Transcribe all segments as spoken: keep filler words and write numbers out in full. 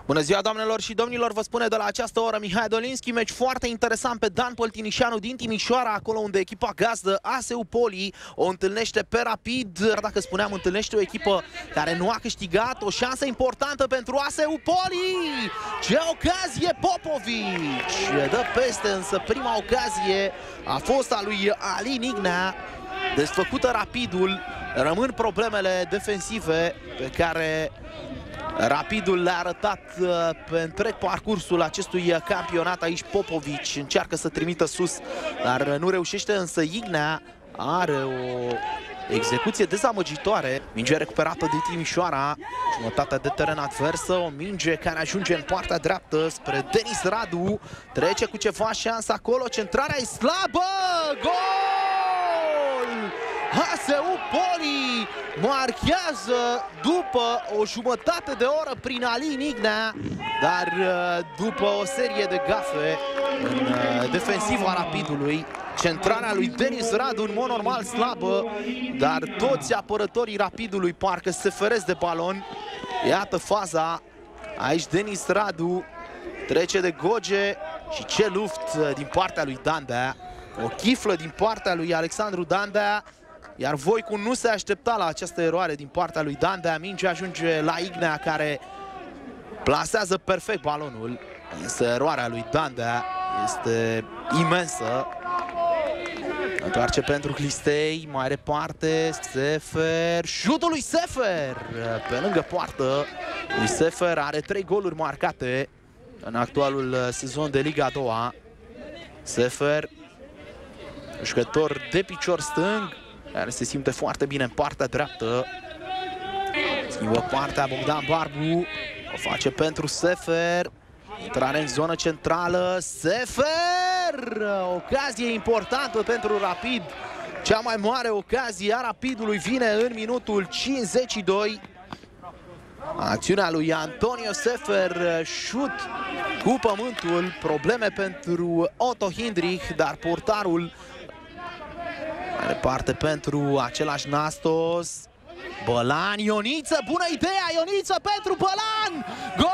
Bună ziua, doamnelor și domnilor, vă spune de la această oră Mihai Dolinski, meci foarte interesant pe Dan Păltinișanu din Timișoara, acolo unde echipa gazdă A S U Poli o întâlnește pe Rapid. Dacă spuneam, întâlnește o echipă care nu a câștigat, o șansă importantă pentru A S U Poli. Ce ocazie Popovici! Dă peste, însă prima ocazie a fost a lui Alin Ignea. Desfăcută Rapidul, rămân problemele defensive pe care Rapidul le-a arătat pe întreg parcursul acestui campionat. Aici Popovici încearcă să trimită sus, dar nu reușește, însă Ignea are o execuție dezamăgitoare. Minge recuperată de Timișoara, jumătatea de teren adversă, o minge care ajunge în partea dreaptă spre Denis Radu, trece cu ceva șansă acolo, centrarea e slabă, gol! A S U Poli marchează după o jumătate de oră prin Alin Ignea, dar după o serie de gafe în defensiva Rapidului. Centrarea lui Denis Radu în mod normal slabă, dar toți apărătorii Rapidului parcă se feresc de balon. Iată faza, aici Denis Radu trece de Goge și ce luft din partea lui Dandea. O chiflă din partea lui Alexandru Dandea, iar Voicu nu se aștepta la această eroare din partea lui Dandea. Mingea ajunge la Ignea, care plasează perfect balonul, însă eroarea lui Dandea este imensă. Întoarce pentru Clistei, mai departe Sefer, șutul lui Sefer pe lângă poartă. Lui Sefer are trei goluri marcate în actualul sezon de Liga a doua. Sefer, jucător de picior stâng, care se simte foarte bine în partea dreaptă. Schimbă partea Bogdan Barbu, o face pentru Sefer. Intrare în zonă centrală, Sefer! Ocazie importantă pentru Rapid. Cea mai mare ocazie a Rapidului vine în minutul cincizeci și doi. Acțiunea lui Antonio Sefer, șut cu pământul, probleme pentru Otto Hindrich, dar portarul mai departe pentru același Nastos. Bălan, Ioniță, bună ideea, Ioniță pentru Bălan! Gol!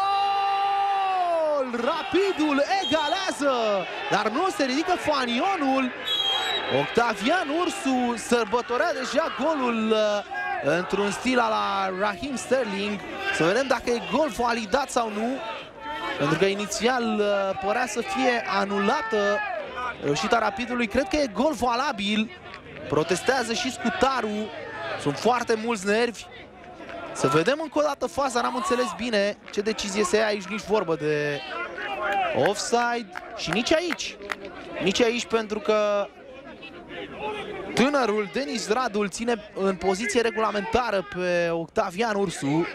Rapidul egalează, dar nu se ridică fanionul. Octavian Ursu sărbătorea deja golul uh, într-un stil a la Raheem Sterling. Să vedem dacă e gol validat sau nu, pentru că inițial uh, părea să fie anulată reușita Rapidului. Cred că e gol valabil. Protestează și Scutaru. Sunt foarte mulți nervi. Să vedem încă o dată faza, n-am înțeles bine ce decizie se ia aici, nici vorbă de offside și nici aici. Nici aici, pentru că tânărul Denis Radu îl ține în poziție regulamentară pe Octavian Ursu.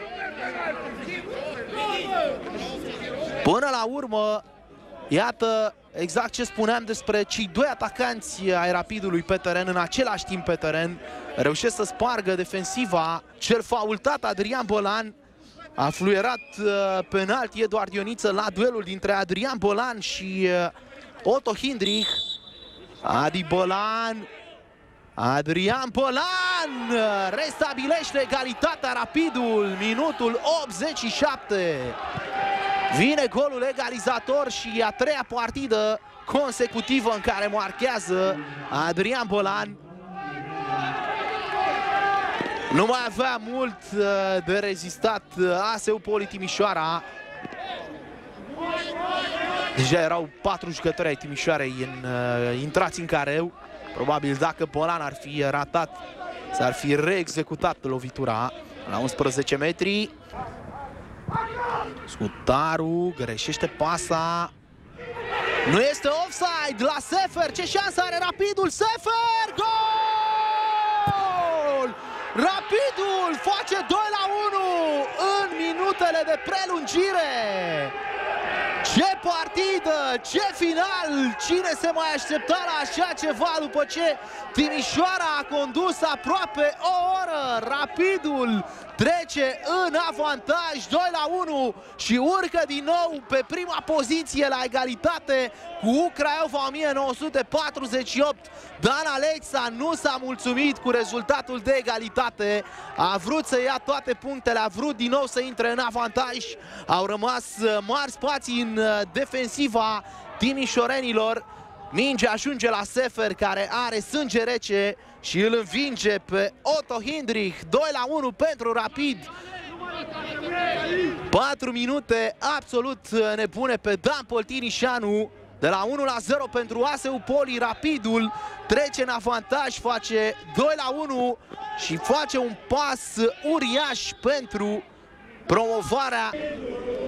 Până la urmă, iată exact ce spuneam despre cei doi atacanți ai Rapidului pe teren, în același timp pe teren. Reușesc să spargă defensiva. Cel faultat Adrian Bălan. A fluierat uh, penalti Eduard Ioniță la duelul dintre Adrian Bălan și uh, Otto Hindrich. Adi Bălan. Adrian Bălan restabilește egalitatea Rapidul. Minutul optzeci și șapte. Vine golul egalizator și a treia partidă consecutivă în care marchează Adrian Bălan. Nu mai avea mult de rezistat A S U Poli Timișoara. Deja erau patru jucători ai Timișoarei în, intrați în careu. Probabil dacă Bălan ar fi ratat, s-ar fi reexecutat lovitura la unsprezece metri. Scutaru greșește pasa. Nu este offside la Sefer. Ce șansă are Rapidul? Sefer! Gol! Rapidul face doi la unu în minutele de prelungire. Ce partidă! Ce final! Cine se mai aștepta la așa ceva după ce Timișoara a condus aproape o oră? Rapidul trece în avantaj doi la unu și urcă din nou pe prima poziție la egalitate cu Craiova o mie nouă sute patruzeci și opt. Dan Alexa nu s-a mulțumit cu rezultatul de egalitate, a vrut să ia toate punctele, a vrut din nou să intre în avantaj. Au rămas mari spații în defensiva timișorenilor. Mingea ajunge la Sefer, care are sânge rece și îl învinge pe Otto Hindrich. doi la unu pentru Rapid. patru minute absolut nebune pe Dan Poltinișanu. De la unu la zero pentru A S U Poli, Rapidul trece în avantaj, face doi la unu și face un pas uriaș pentru promovarea